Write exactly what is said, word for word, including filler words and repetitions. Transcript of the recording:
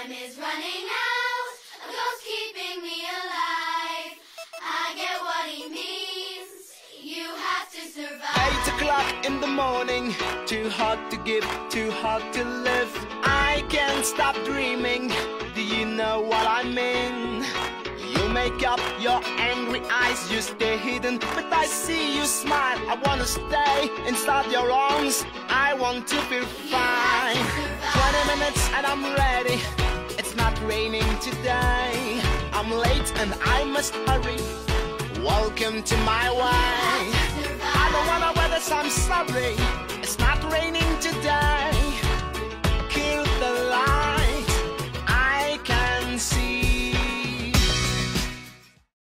Time is running out, a ghost keeping me alive. I get what he means, you have to survive. Eight o'clock in the morning, too hard to give, too hard to live. I can't stop dreaming, do you know what I mean? You make up your angry eyes, you stay hidden, but I see you smile. I wanna stay inside your arms, I want to feel fine. Twenty minutes and I'm ready, it's not raining today. I'm late and I must hurry, welcome to my way. I don't wanna weather, so I'm sorry.